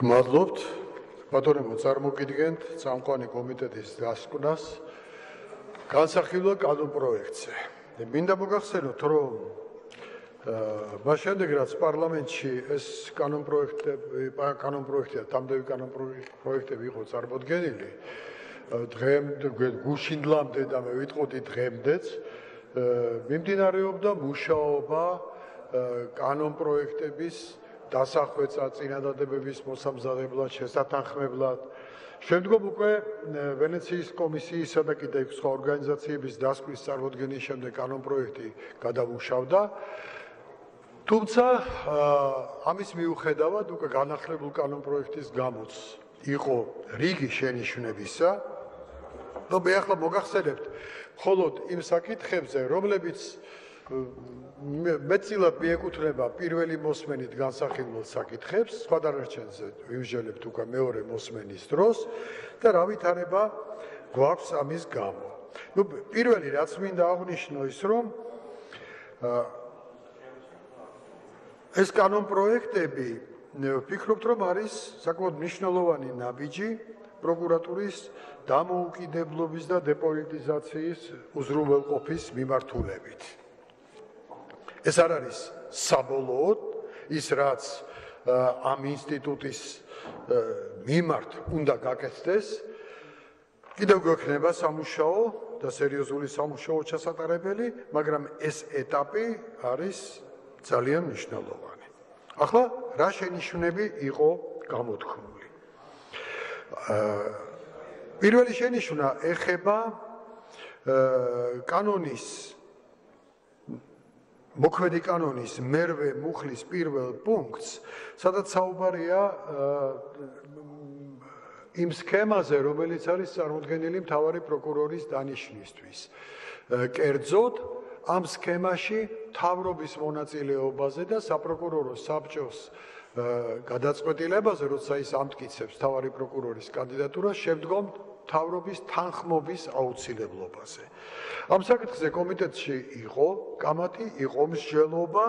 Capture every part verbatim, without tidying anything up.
გმადლობთ ბატონებო წარმოგიდგენთ წამყვანი კომიტეტის დასკვნას განსახილვა კანონპროექტზე. მინდა მოგახსენოთ, რომ მას შემდეგ რაც პარლამენტში ეს კანონპროექტები კანონპროექტი და თამდევი კანონპროექტები იყო წარმოდგენილი, დღემდე გუშინდლამდე და მე ვიტყოდი დღემდეც მიმდინარეობდა მუშაობა კანონპროექტების დასახვეწა წინადადებების მოსამზადებლად, შესათანხმებლად. Შემდგომ უკვე ვენეციის კომისიისა და კიდევ სხვა ორგანიზაციების დასკვნის წარმოდგენის შემდეგ კანონპროექტი გადამუშავდა. Თუმცა ამის მიუხედავად უკვე განახლებულ კანონპროექტის გამოც იყო რიგი შენიშვნებისა. და მე ახლა მოგახსენებთ მხოლოდ იმ საკითხებზე, რომლებიც მეტწილად მიეკუთვნება პირველი მოსმენით განსახილველ საკითხებს, სხვა დანარჩენზე ვიმსჯელებთ უკვე მეორე მოსმენის დროს და რა ვითარება გვაქვს ამის გამო. ნუ პირველი რაც მინდა აღვნიშნო ის, რომ ეს კანონპროექტები ვფიქრობთ, რომ არის საკმაოდ მნიშვნელოვანი ნაბიჯი პროკურატურის დამოუკიდებლობის და დეპოლიტიზაციის უზრუნველყოფის მიმართულებით. ეს არ არის საბოლოოდ ის, რაც ამ ინსტიტუტის მიმართ უნდა გაკეთდეს, კიდევ გვექნება სამუშაო და სერიოზული სამუშაო ჩასატარებელი, მაგრამ ეს ეტაპი არის ძალიან მნიშვნელოვანი. ახლა რა შენიშვნები იყო გამოთქმული? პირველი შენიშვნა ეხება კანონის მოქმედი კანონის მერვე მუხლის პირველ პუნქტს, სადაც საუბარია იმ სქემაზე, რომელიც არის წარმოდგენილი მთავარი პროკურორის დანიშვნისთვის. კერძოდ, ამ სქემაში მთავრობის მონაწილეობაზე და საპროკურორო საბჭოს გადაწყვეტილებაზე, როცა ის ამტკიცებს მთავარი პროკურორის კანდიდატურას, შემდგომ მთავრობის თანხმობის აუცილებლობაზე. ამ საკითხზე კომიტეტში იყო კამათი, იყო მსჯელობა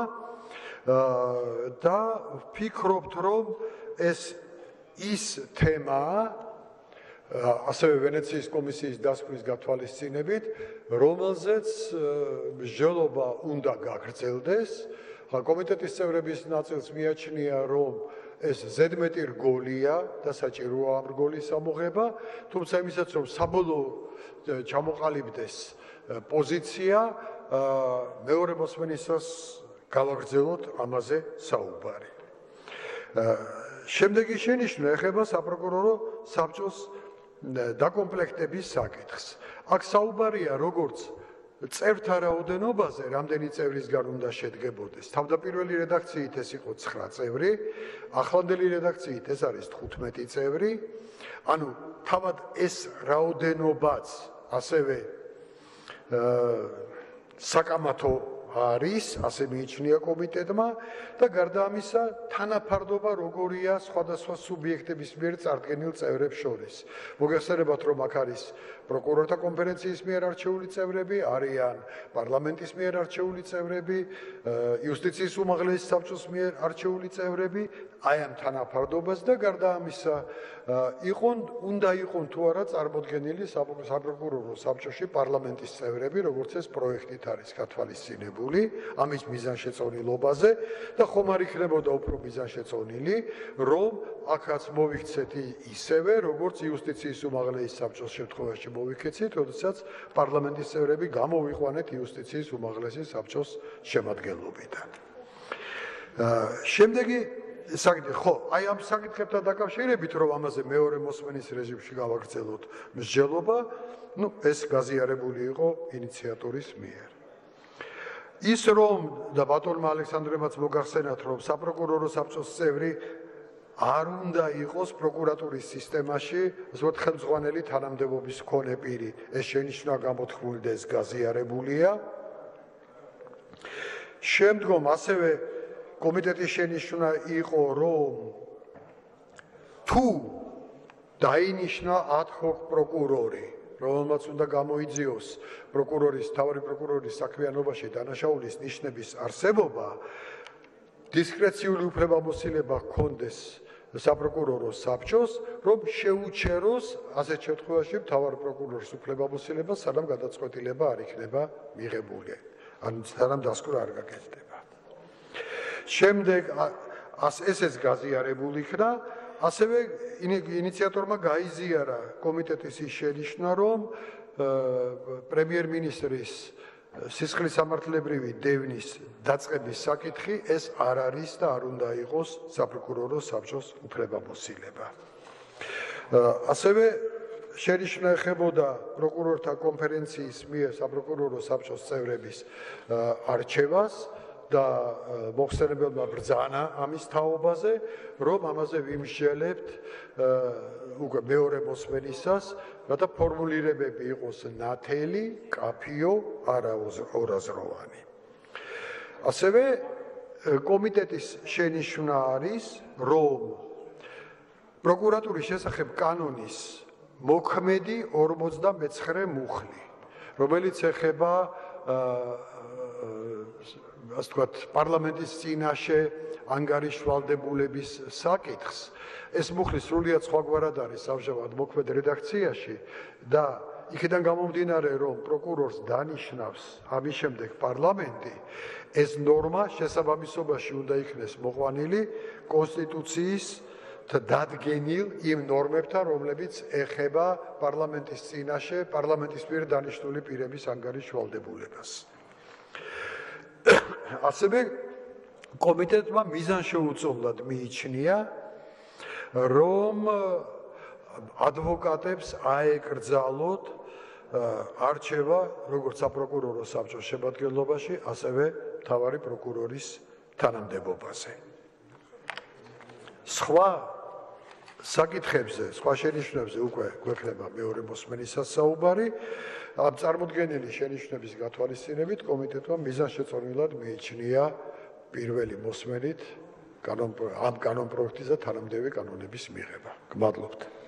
და ვფიქრობთ, რომ ეს ის თემაა, ასევე ვენეციის კომისიის დასკვნის გათვალისწინებით, რომელზეც მსჯელობა უნდა გაგრძელდეს. კომიტეტის წევრების ნაწილს მიაჩნია, რომ ეს ზედმეტი რგოლია და საჭიროა ამ რგოლის ამოღება, თუმცა იმისაც, რომ საბოლოო ჩამოყალიბდეს პოზიცია, მეორე მოსმენისას გავაგრძელოთ ამაზე საუბარი. შემდეგი შენიშვნა ეხება საპროკურორო საბჭოს დაკომპლექტების საკითხს. აქ საუბარია როგორც წევრთა რაოდენობაზე, რამდენი წევრისგან უნდა შედგებოდეს. თავდაპირველი რედაქციით ეს იყო ცხრა წევრი, ახლანდელი რედაქციით ეს არის თხუთმეტი წევრი. ანუ თავად ეს რაოდენობაც ასევე საკამათო არის, ასე მიიჩნია კომიტეტმა და გარდა ამისა, თანაფარდობა როგორია სხვადასხვა სუბიექტების მიერ წარდგენილ წევრებს შორის. მოგეხსენებათ, რომ აქ არის პროკურორთა კონფერენციის მიერ არჩეული წევრები, არიან პარლამენტის მიერ არჩეული წევრები, იუსტიციის უმაღლესი საბჭოს მიერ არჩეული წევრები, აი ამ თანაფარდობას და გარდა ამისა, იყონ, უნდა იყონ თუ არა წარმოდგენილი საპროკურორო საბჭოში პარლამენტის წევრები, როგორც ეს პროექტით არის გათვალისწინებული, ამის მიზანშეწონილობაზე და ხომ არ იქნებოდა უფრო მიზანშეწონილი, რომ აქაც მოვიქცეთ ისევე, როგორც იუსტიციის უმაღლესი საბჭოს შემთხვევაში მოვიქეცით, როდესაც პარლამენტის წევრები გამოვიყვანეთ იუსტიციის უმაღლესი საბჭოს შემადგენლობიდან. შემდეგი საკითხი, ხო, აი ამ საკითხებთან დაკავშირებით, რომ ამაზე მეორე მოსმენის რეჟიმში გავაგრძელოთ მსჯელობა, ნუ ეს გაზიარებული იყო ინიციატორის მიერ. ის რომ და ბატონმა ალექსანდრემაც მოგახსენათ, რომ საპროკურორო საბჭოს წევრი არ უნდა იყოს პროკურატურის სისტემაში, ასე ვთქვათ, ხელმძღვანელი თანამდებობის მქონე პირი. ეს შენიშვნა გამოთქმული და ეს გაზიარებულია. შემდგომ ასევე კომიტეტის შენიშვნა იყო, რომ თუ დაინიშნა ad hoc პროკურორი, რომელმაც უნდა გამოიძიოს პროკურორის, მთავარი პროკურორის საქმიანობაში დანაშაულის ნიშნების არსებობა, დისკრეციული უფლებამოსილება ჰქონდეს საპროკურორო საბჭოს, რომ შეუჩეროს ასეთ შემთხვევაში მთავარ პროკურორის უფლებამოსილებას, სანამ გადაწყვეტილება არ იქნება მიღებული. ან სანამ დასკვნა არ გაკეთდება. შემდეგ ესეც გაზიარებული იქნა, ასევე ინიციატორმა გაიზიარა კომიტეტის ის შენიშვნა, რომ პრემიერ-მინისტრის სისხლის სამართლებრივი დევნის დაწყების საკითხი ეს არ არის და არ უნდა იყოს საპროკურორო საბჭოს უფლებამოსილება. ასევე შენიშვნა ეხებოდა პროკურორთა კონფერენციის მიერ საპროკურორო საბჭოს წევრების არჩევას და მოხსენებელმა ბრძანა ამის თაობაზე, რომ ამაზე ვიმსჯელებთ უკვე მეორე მოსმენისას, რათა ფორმულირებები იყოს ნათელი, კაფიო, არაორაზროვანი. ასევე კომიტეტის შენიშვნა არის, რომ პროკურატურის შესახებ კანონის მოქმედი ორმოცდამეცხრე მუხლი, რომელიც ეხება ასე ვთქვათ, პარლამენტის წინაშე ანგარიშვალდებულების საკითხს, ეს მუხლი სრულიად სხვაგვარად არის ამჟამად მოქმედ რედაქციაში და იქიდან გამომდინარე, რომ პროკურორს დანიშნავს ამის შემდეგ პარლამენტი, ეს ნორმა შესაბამისობაში უნდა იქნეს მოყვანილი კონსტიტუციის დადგენილ იმ ნორმებთან, რომლებიც ეხება პარლამენტის წინაშე, პარლამენტის მიერ დანიშნული პირების ანგარიშვალდებულებას. ასევე კომიტეტმა მიზანშეუწოვნლად მიიჩნია, რომ ადვოკატებს აეკრძალოთ არჩევა როგორც საპროკურორო საბჭოს შემადგენლობაში, ასევე მთავარი პროკურორის თანამდებობაზე. სხვა საკითხებზე, სხვა შენიშვნებზე უკვე გვექნება მეორე მოსმენისას საუბარი. ამ წარმოდგენილი შენიშვნების გათვალისწინებით კომიტეტმა მიზანშეწონილად მიიჩნია პირველი მოსმენით ამ კანონპროექტის და თანამდებობი კანონების მიღება. გმადლობთ.